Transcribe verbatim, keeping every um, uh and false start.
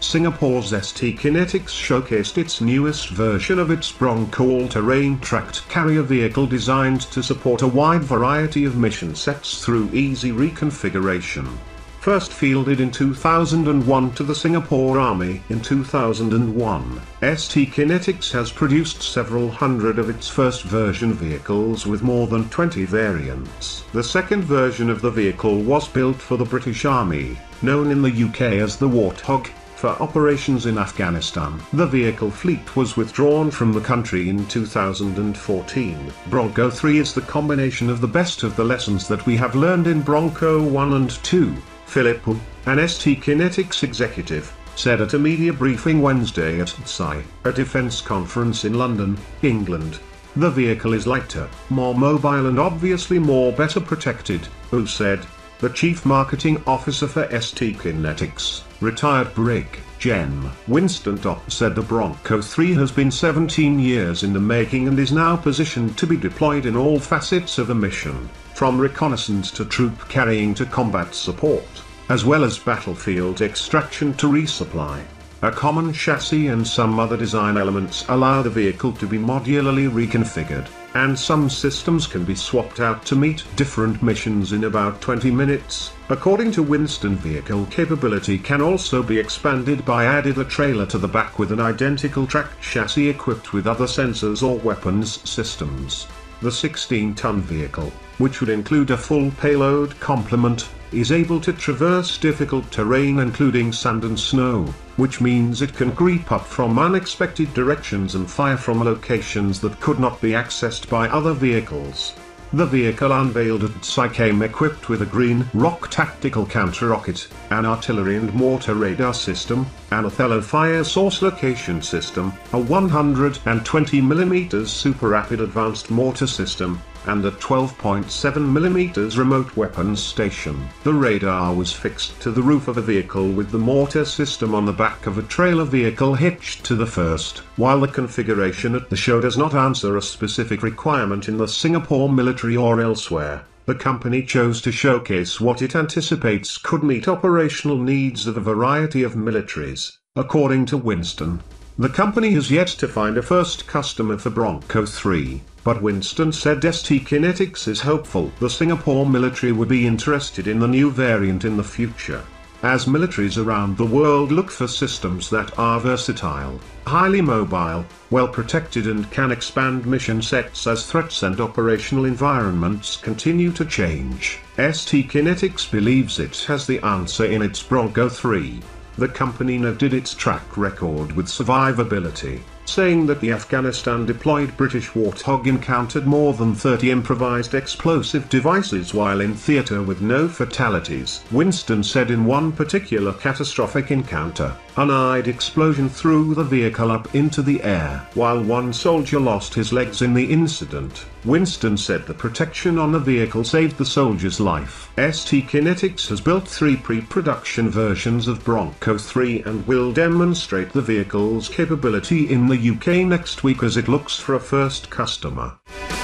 Singapore's S T Kinetics showcased its newest version of its Bronco all-terrain tracked carrier vehicle designed to support a wide variety of mission sets through easy reconfiguration. First fielded in two thousand one to the Singapore Army in two thousand one, S T Kinetics has produced several hundred of its first version vehicles with more than twenty variants. The second version of the vehicle was built for the British Army, known in the U K as the Warthog, for operations in Afghanistan. The vehicle fleet was withdrawn from the country in two thousand fourteen. Bronco three is the combination of the best of the lessons that we have learned in Bronco one and two. Phillip Ou, an S T Kinetics executive, said at a media briefing Wednesday at D S E I, a defense conference in London, England. The vehicle is lighter, more mobile and obviously more better protected, Ou said. The chief marketing officer for S T Kinetics, retired Brig Gen Winston Top, said the Bronco three has been seventeen years in the making and is now positioned to be deployed in all facets of a mission, from reconnaissance to troop carrying to combat support, as well as battlefield extraction to resupply. A common chassis and some other design elements allow the vehicle to be modularly reconfigured, and some systems can be swapped out to meet different missions in about twenty minutes. According to Winston, vehicle capability can also be expanded by adding a trailer to the back with an identical tracked chassis equipped with other sensors or weapons systems. The sixteen ton vehicle, which would include a full payload complement, is able to traverse difficult terrain including sand and snow, which means it can creep up from unexpected directions and fire from locations that could not be accessed by other vehicles. The vehicle unveiled at D S E I came equipped with a Green Rock tactical counter-rocket, an artillery and mortar radar system, an Othello fire source location system, a one hundred twenty millimeter super rapid advanced mortar system, and a twelve point seven millimeter remote weapons station. The radar was fixed to the roof of a vehicle with the mortar system on the back of a trailer vehicle hitched to the first. While the configuration at the show does not answer a specific requirement in the Singapore military or elsewhere, the company chose to showcase what it anticipates could meet operational needs of a variety of militaries. According to Winston, the company has yet to find a first customer for Bronco three, but Winston said S T Kinetics is hopeful the Singapore military would be interested in the new variant in the future, as militaries around the world look for systems that are versatile, highly mobile, well protected and can expand mission sets as threats and operational environments continue to change. S T Kinetics believes it has the answer in its Bronco three. The company noted its track record with survivability, saying that the Afghanistan deployed British Warthog encountered more than thirty improvised explosive devices while in theatre with no fatalities. Winston said in one particular catastrophic encounter, an eyed explosion threw the vehicle up into the air, while one soldier lost his legs in the incident. Winston said the protection on the vehicle saved the soldier's life. S T Kinetics has built three pre-production versions of Bronco three and will demonstrate the vehicle's capability in the U K next week as it looks for a first customer.